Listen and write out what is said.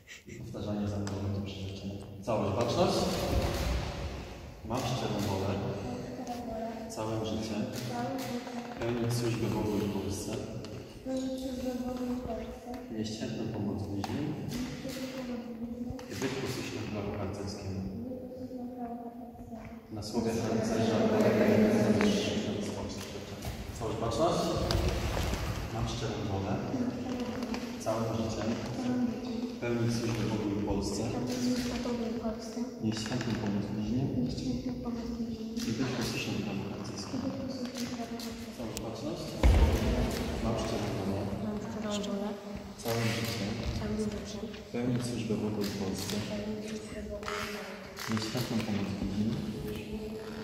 Powtarzanie za mną to przyrzeczenie. Całość, baczność. Mam szczerą wolę całym życiem pełnić służbę Bogu i Polsce, nieść chętną pomoc bliźnim i być posłusznym prawu harcerskiemu. Na słowie harcerza całość, baczność. Mam szczerą wolę całym życiem pełnić służbę Bogu i Polsce, nieść chętną pomoc bliźnim i być posłusznym prawu harcerskiemu. Całość, baczność. Mam szczerą wolę całym życiem pełnić służbę Bogu i Polsce, nieść chętną pomoc bliźnim